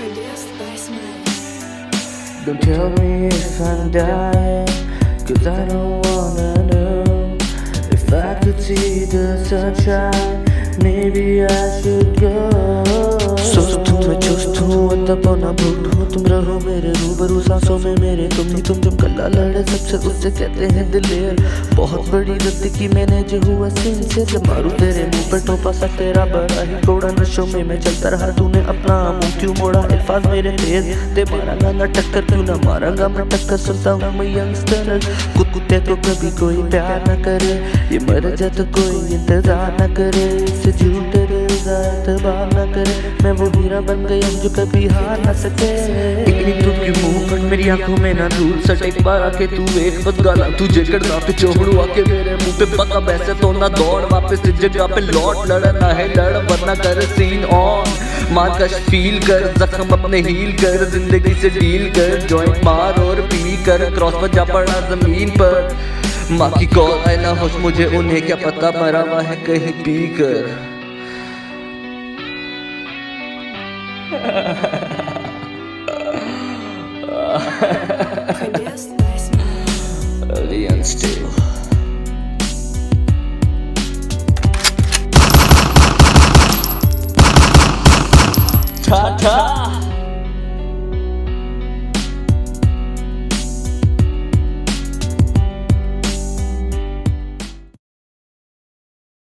Don't tell me if I'm dying, 'cause I don't wanna know. If I could see the sunshine, maybe I should go. सोच तुम मैं चुस्त हूँ, तब ना भूत हूँ, तुम रहो मेरे रूबरू, सांसों में मेरे तुम ही तुम। जब गला लड़े सबसे उससे कहते हैं दिलेर। बहुत बड़ी गलती की मैंने जो हुआ सिंसियर। जब मारूं तेरे मुंह पर टोपा सा तेरा बड़ा ही कोड़ा। नशों में मैं चलता रहा, तूने अपना मुंह क्यों मोड़ा। अल्फाज मेरे तेज ते मारांगा ना टक्कर, क्यों ना मारांगा मैं टक्कर। सुनता हूँ मैं यंगस्टर, कुत्ते को कभी कोई प्यार न करे। ये मर जाए तो कोई इंतजार न करे, इसे झूठे एतबार न करे। मैं वो हीरा बन गया जो कभी हार न सके। एक दूध की मुंह पर मेरी आंखों में ना दूध सटे। एक बार आके तू एक बस गाना तुझे करना पे चोड़ू आके मेरे मुंह पे पका। वैसे तो ना दौड़ वापस इस जगह पे लौट। लड़ना है लड़ वरना कर सीन ऑन। मार्कश फील कर, जख्म अपने हील कर, जिंदगी से डील कर। जॉइंट मार और पी कर, क्रॉस बजा पड़ा जमीन पर। माँ की कॉल आए ना होश मुझे, उन्हें क्या पता मरा हुआ है कहीं पी कर। Alien still. Ta-ta!